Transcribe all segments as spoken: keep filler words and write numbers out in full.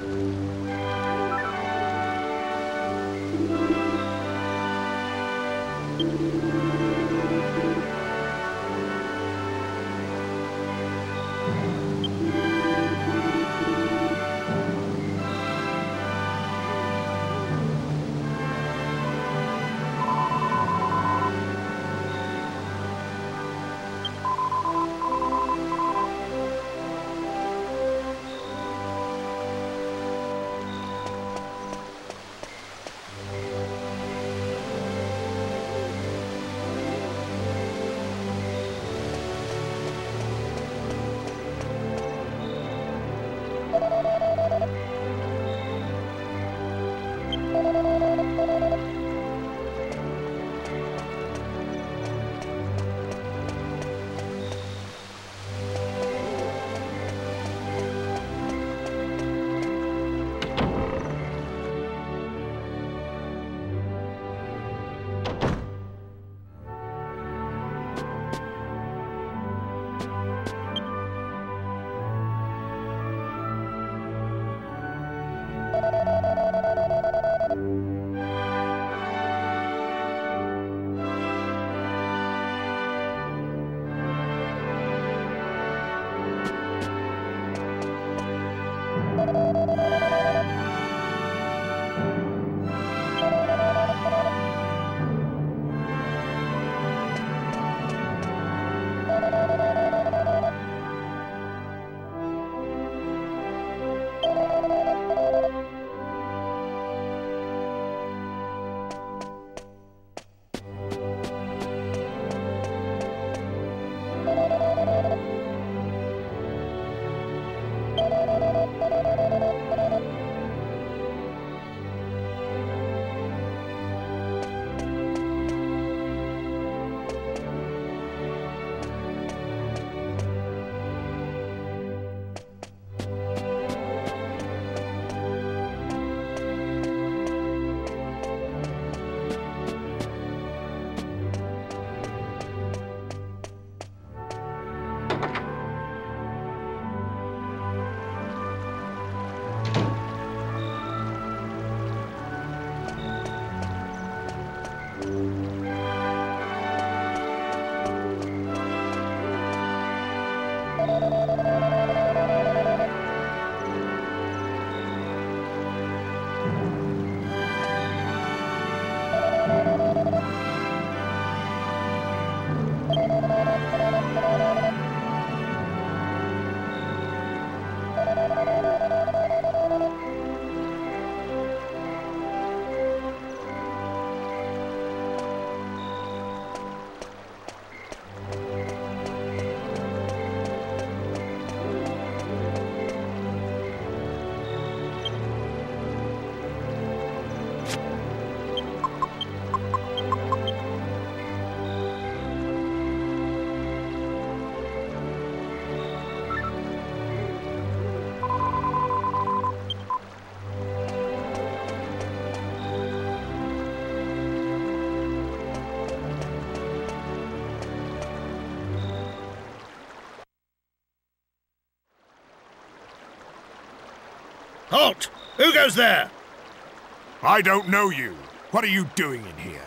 Halt! Who goes there? I don't know you. What are you doing in here?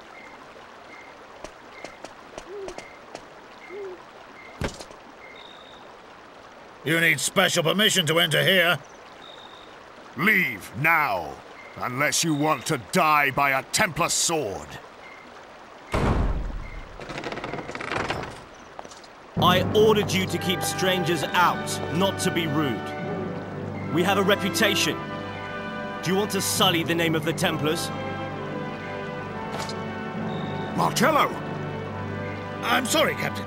You need special permission to enter here. Leave now, unless you want to die by a Templar sword. I ordered you to keep strangers out, not to be rude. We have a reputation. Do you want to sully the name of the Templars? Marcello! I'm sorry, Captain.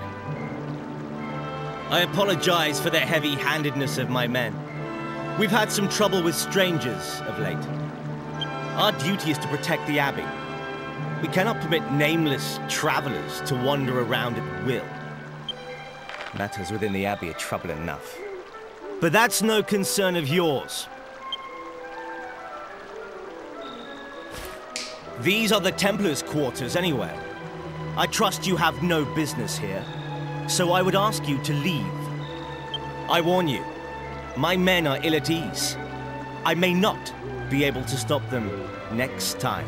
I apologize for the heavy-handedness of my men. We've had some trouble with strangers of late. Our duty is to protect the Abbey. We cannot permit nameless travelers to wander around at will. Matters within the Abbey are trouble enough. But that's no concern of yours. These are the Templars' quarters anyway. I trust you have no business here, so I would ask you to leave. I warn you, my men are ill at ease. I may not be able to stop them next time.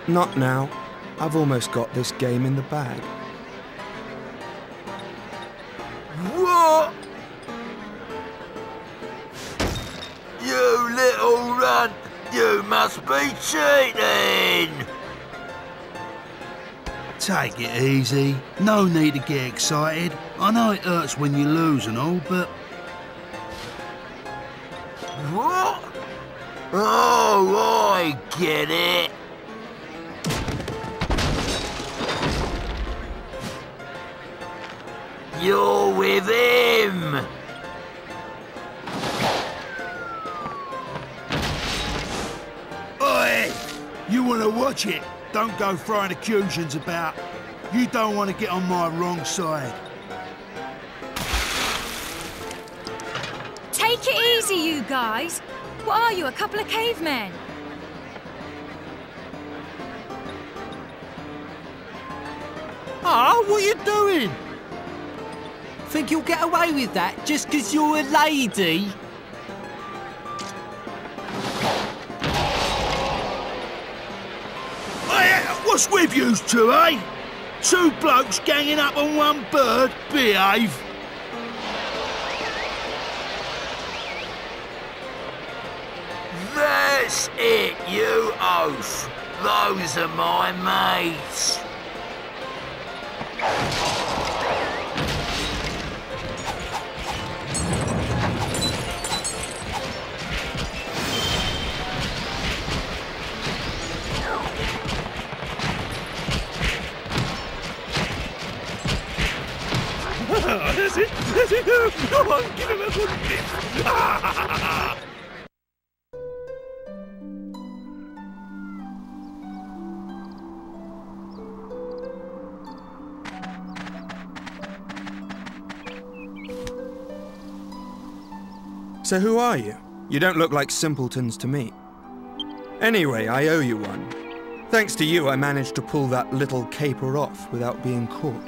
Not now. I've almost got this game in the bag. What? You little runt! You must be cheating! Take it easy. No need to get excited. I know it hurts when you lose and all, but... What? Oh, I get it. You're with him! Oi! You want to watch it? Don't go throwing accusations about. You don't want to get on my wrong side. Take it easy, you guys. What are you, a couple of cavemen? Ah, what are you doing? Think you'll get away with that just 'cause you're a lady? Hey, what's with you two, eh? Two blokes ganging up on one bird? Behave. That's it, you oaf. Those are my mates. That's it! That's it! Come on, give him a good lift! So who are you? You don't look like simpletons to me. Anyway, I owe you one. Thanks to you, I managed to pull that little caper off without being caught.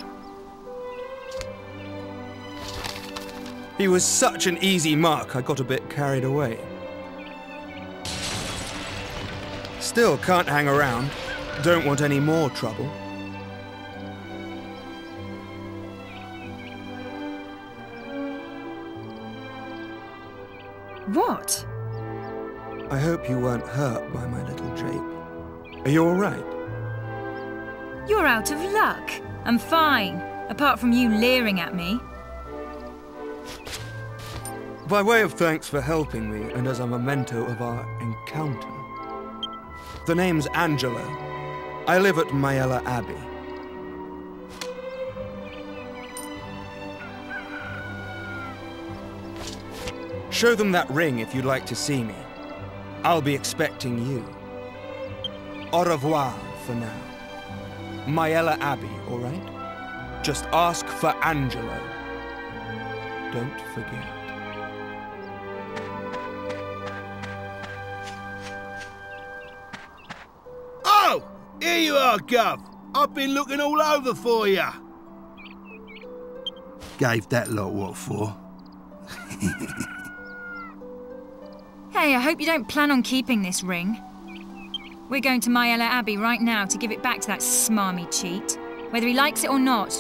He was such an easy mark, I got a bit carried away. Still can't hang around. Don't want any more trouble. What? I hope you weren't hurt by my little jape. Are you all right? You're out of luck. I'm fine, apart from you leering at me. By way of thanks for helping me, and as a memento of our encounter. The name's Angelo. I live at Maella Abbey. Show them that ring if you'd like to see me. I'll be expecting you. Au revoir for now. Maella Abbey, all right? Just ask for Angelo. Don't forget. Oh! Here you are, Gov. I've been looking all over for you. Gave that lot what for? Hey, I hope you don't plan on keeping this ring. We're going to Maella Abbey right now to give it back to that smarmy cheat, whether he likes it or not.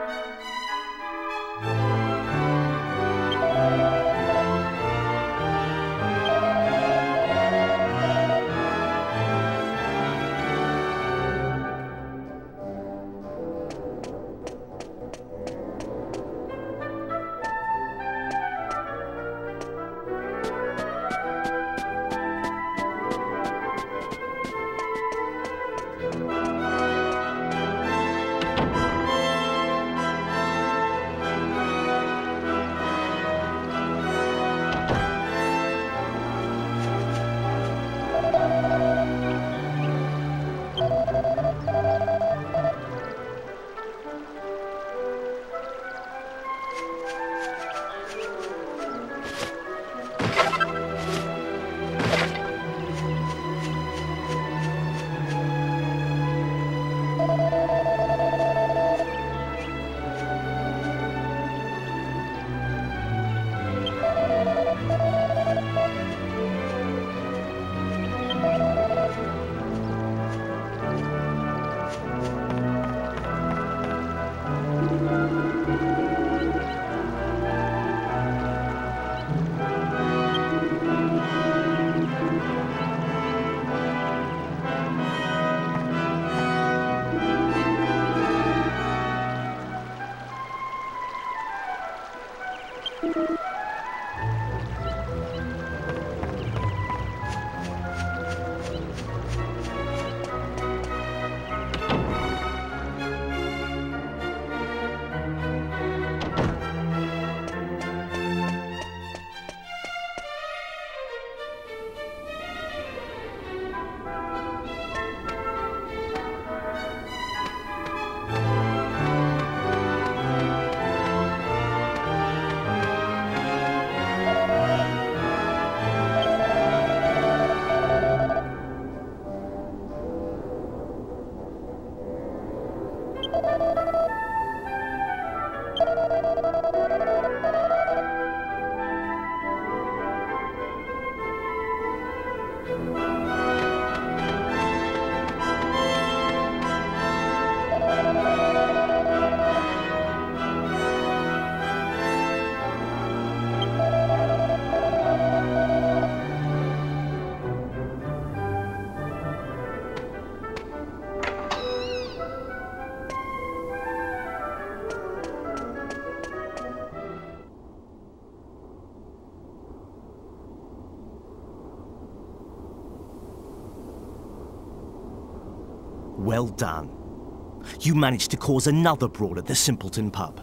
Well done. You managed to cause another brawl at the Simpleton pub.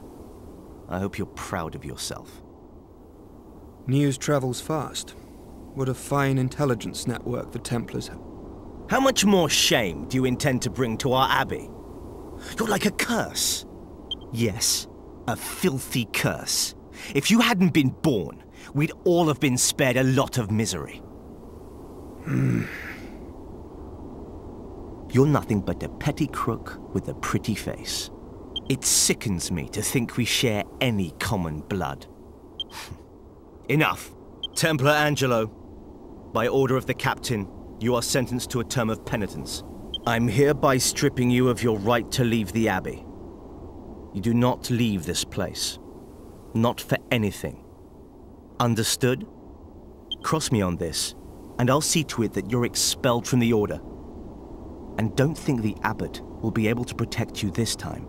I hope you're proud of yourself. News travels fast. What a fine intelligence network the Templars have. How much more shame do you intend to bring to our abbey? You're like a curse. Yes, a filthy curse. If you hadn't been born, we'd all have been spared a lot of misery. Hmm. You're nothing but a petty crook with a pretty face. It sickens me to think we share any common blood. Enough. Templar Angelo, by order of the captain, you are sentenced to a term of penitence. I'm hereby stripping you of your right to leave the abbey. You do not leave this place. Not for anything. Understood? Cross me on this, and I'll see to it that you're expelled from the order. And don't think the abbot will be able to protect you this time.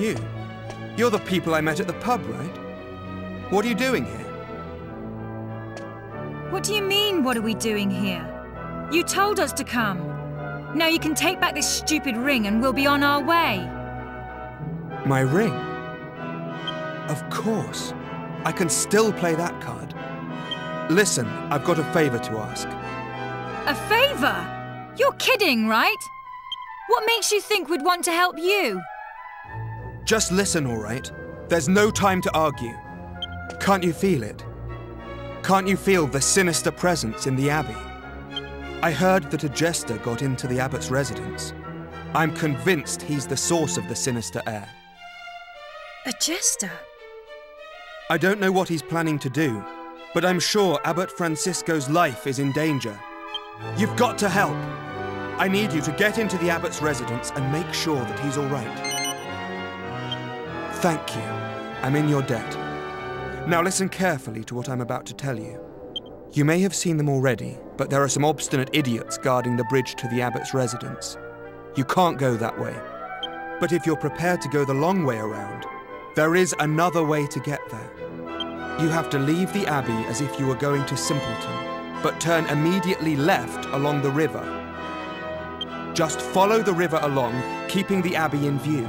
You? You're the people I met at the pub, right? What are you doing here? What do you mean, what are we doing here? You told us to come. Now you can take back this stupid ring and we'll be on our way. My ring? Of course. I can still play that card. Listen, I've got a favor to ask. A favor? You're kidding, right? What makes you think we'd want to help you? Just listen, all right? There's no time to argue. Can't you feel it? Can't you feel the sinister presence in the Abbey? I heard that a jester got into the Abbot's residence. I'm convinced he's the source of the sinister air. A jester? I don't know what he's planning to do, but I'm sure Abbot Francisco's life is in danger. You've got to help. I need you to get into the Abbot's residence and make sure that he's all right. Thank you. I'm in your debt. Now listen carefully to what I'm about to tell you. You may have seen them already, but there are some obstinate idiots guarding the bridge to the Abbot's residence. You can't go that way. But if you're prepared to go the long way around, there is another way to get there. You have to leave the Abbey as if you were going to Simpleton, but turn immediately left along the river. Just follow the river along, keeping the Abbey in view.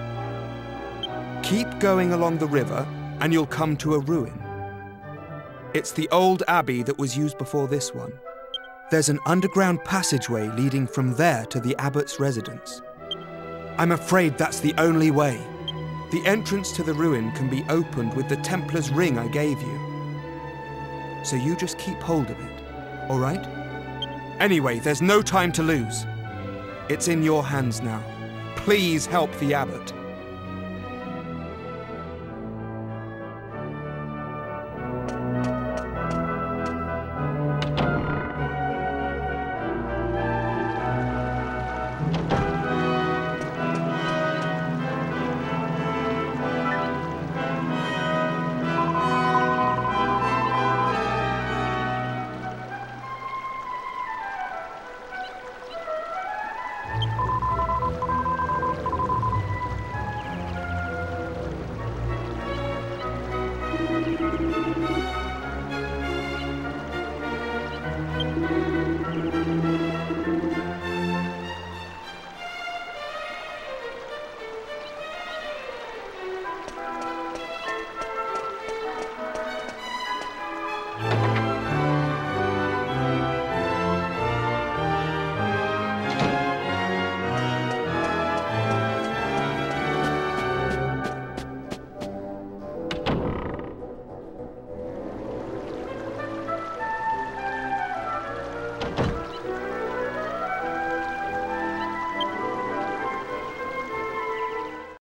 Keep going along the river, and you'll come to a ruin. It's the old Abbey that was used before this one. There's an underground passageway leading from there to the Abbot's residence. I'm afraid that's the only way. The entrance to the ruin can be opened with the Templar's ring I gave you. So you just keep hold of it, all right? Anyway, there's no time to lose. It's in your hands now. Please help the Abbot.